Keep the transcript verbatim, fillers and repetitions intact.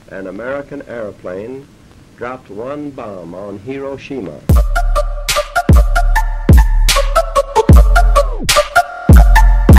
an American airplane dropped one bomb on Hiroshima.